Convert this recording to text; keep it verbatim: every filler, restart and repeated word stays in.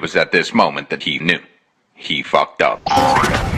was at this moment that he knew. He fucked up.